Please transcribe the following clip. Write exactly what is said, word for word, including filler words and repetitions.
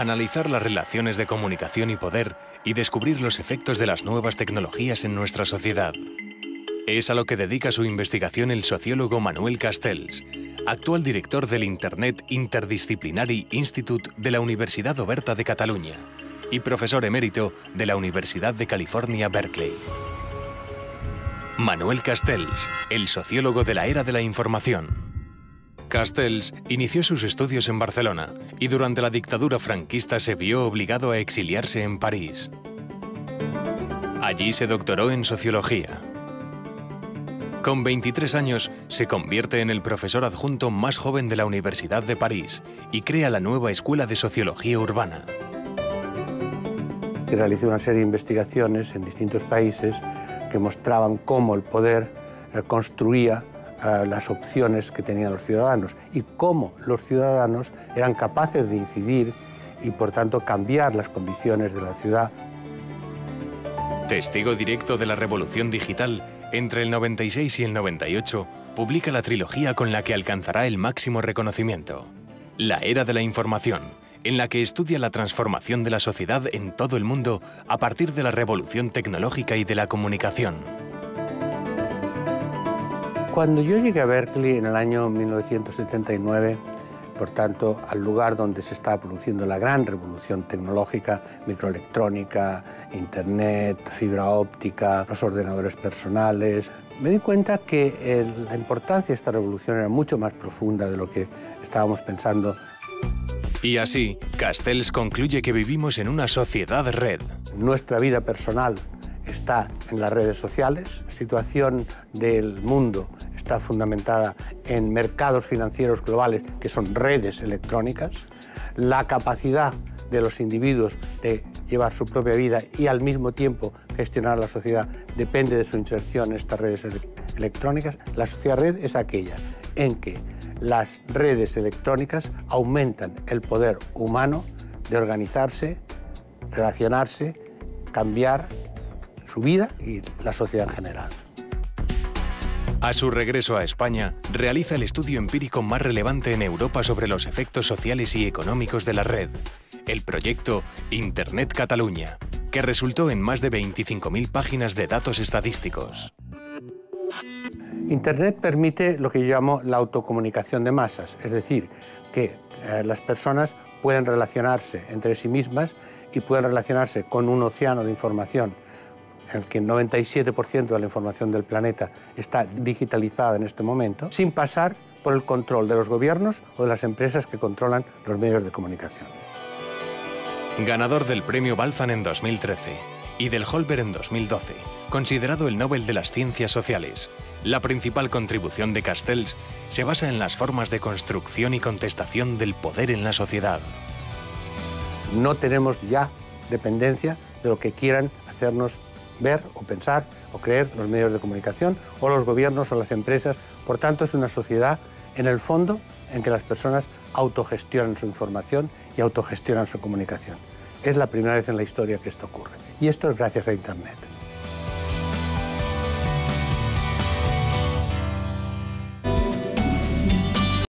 analizar las relaciones de comunicación y poder y descubrir los efectos de las nuevas tecnologías en nuestra sociedad. Es a lo que dedica su investigación el sociólogo Manuel Castells, actual director del Internet Interdisciplinary Institute de la Universidad Oberta de Cataluña y profesor emérito de la Universidad de California, Berkeley. Manuel Castells, el sociólogo de la era de la información. Castells inició sus estudios en Barcelona y durante la dictadura franquista se vio obligado a exiliarse en París. Allí se doctoró en sociología. Con veintitrés años se convierte en el profesor adjunto más joven de la Universidad de París y crea la nueva Escuela de Sociología Urbana. Realicé una serie de investigaciones en distintos países que mostraban cómo el poder eh, construía eh, las opciones que tenían los ciudadanos y cómo los ciudadanos eran capaces de incidir y, por tanto, cambiar las condiciones de la ciudad. Testigo directo de la revolución digital, entre el noventa y seis y el noventa y ocho, publica la trilogía con la que alcanzará el máximo reconocimiento, La Era de la Información, en la que estudia la transformación de la sociedad en todo el mundo a partir de la revolución tecnológica y de la comunicación. Cuando yo llegué a Berkeley en el año mil novecientos setenta y nueve, por tanto, al lugar donde se estaba produciendo la gran revolución tecnológica, microelectrónica, internet, fibra óptica, los ordenadores personales, me di cuenta que el, la importancia de esta revolución era mucho más profunda de lo que estábamos pensando. Y así, Castells concluye que vivimos en una sociedad red. Nuestra vida personal está en las redes sociales, la situación del mundo está fundamentada en mercados financieros globales que son redes electrónicas, la capacidad de los individuos de llevar su propia vida y al mismo tiempo gestionar la sociedad depende de su inserción en estas redes ele- electrónicas. La sociedad red es aquella en que las redes electrónicas aumentan el poder humano de organizarse, relacionarse, cambiar su vida y la sociedad en general. A su regreso a España, realiza el estudio empírico más relevante en Europa sobre los efectos sociales y económicos de la red, el proyecto Internet Cataluña, que resultó en más de veinticinco mil páginas de datos estadísticos. Internet permite lo que yo llamo la autocomunicación de masas, es decir, que eh, las personas pueden relacionarse entre sí mismas y pueden relacionarse con un océano de información en el que el noventa y siete por ciento de la información del planeta está digitalizada en este momento, sin pasar por el control de los gobiernos o de las empresas que controlan los medios de comunicación. Ganador del Premio Balzan en dos mil trece y del Holber en dos mil doce, considerado el Nobel de las Ciencias Sociales, la principal contribución de Castells se basa en las formas de construcción y contestación del poder en la sociedad. No tenemos ya dependencia de lo que quieran hacernos ver o pensar o creer los medios de comunicación o los gobiernos o las empresas. Por tanto, es una sociedad, en el fondo, en que las personas autogestionan su información y autogestionan su comunicación. Es la primera vez en la historia que esto ocurre. Y esto es gracias a Internet.